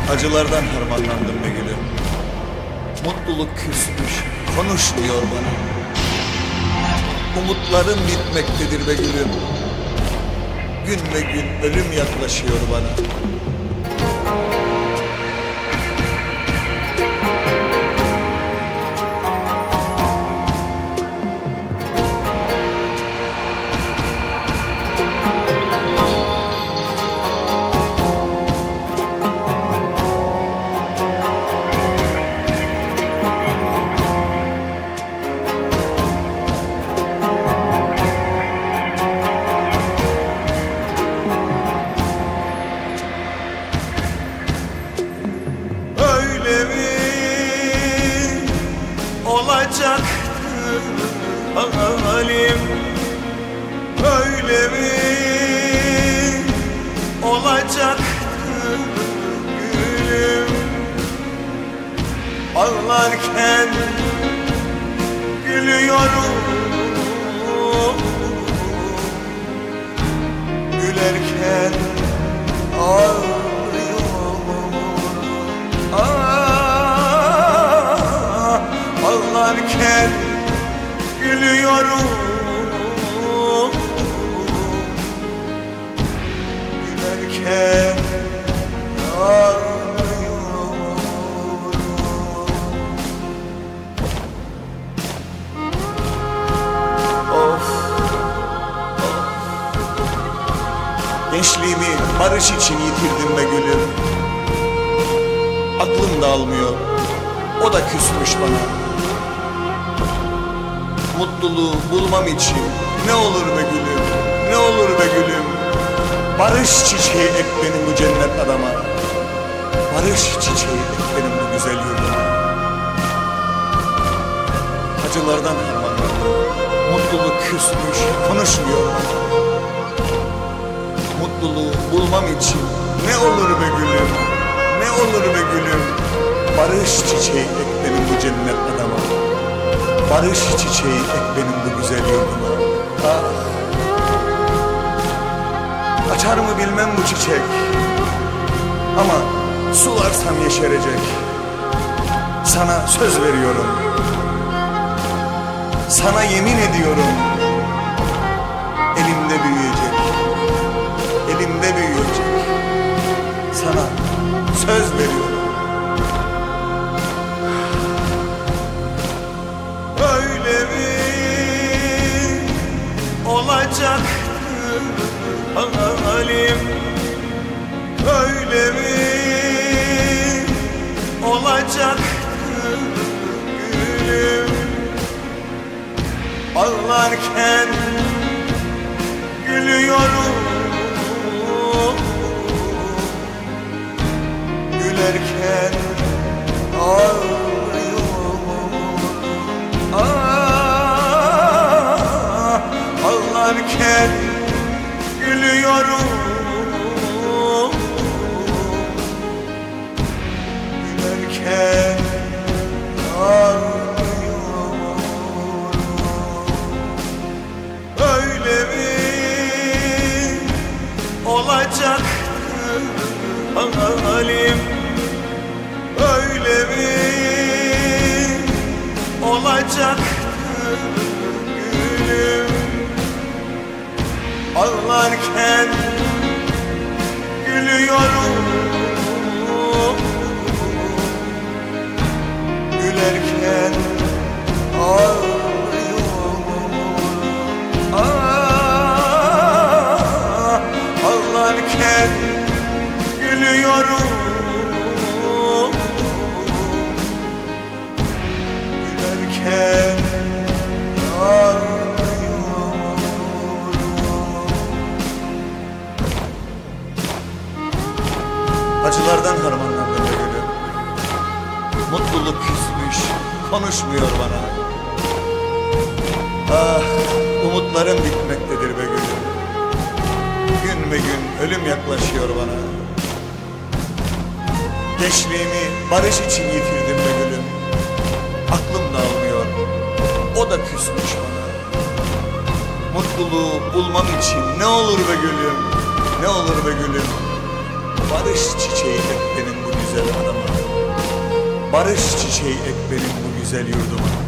Acılardan harmanlandım be gülüm. Mutluluk küsmüş, konuşmuyor bana. Umutlarım bitmektedir be gülüm. Gün ve gün ölüm yaklaşıyor bana. Olacaktı halim, öyle mi olacaktı gülüm? Ağlarken gülüyorum, gülerken ağlıyorum. Ağlarken gülüyorum, gülerken ağlıyorum. Of, Gençliğimi barış için yitirdim be gülüm. Aklım da almıyor, o da küsmüş bana. Mutluluğu bulmam için ne olur be gülüm, ne olur be gülüm. Barış çiçeği ek benim bu cennet adama. Barış çiçeği ek benim bu güzel yurduma. Acılardan harmanlandım, mutluluk küsmüş, konuşmuyor bana. Mutluluğu bulmam için ne olur be gülüm, ne olur be gülüm. Barış çiçeği ek benim bu cennet adama. Barış çiçeği ek benim bu güzel yurduma. Ah, açar mı bilmem bu çiçek, ama sularsam yeşerecek. Sana söz veriyorum, sana yemin ediyorum. Elimde büyüyecek, elimde büyüyecek. Sana söz veriyorum. öyle mi olacaktı halim, öyle mi olacaktı gülüm? Ağlarken gülüyorum, gülerken ağlıyorum. Ağlarken gülüyorum, gülerken ağlıyorum. Öyle mi olacaktı halim, öyle mi olacaktı gülüm? Ağlarken gülüyorum, gülerken ağlıyorum. Ağlarken gülüyorum, gülerken ağlıyorum. Acılardan harmanlandım be gülüm. Mutluluk küsmüş, konuşmuyor bana. Ah, umutlarım bitmektedir be gülüm. Gün ve gün ölüm yaklaşıyor bana. Gençliğimi barış için yitirdim be gülüm. Aklım da almıyor, o da küsmüş bana. Mutluluğu bulmam için ne olur be gülüm, ne olur be gülüm. Barış çiçeği ek benim bu güzel güzel adama. Barış çiçeği ek benim bu güzel yurduma.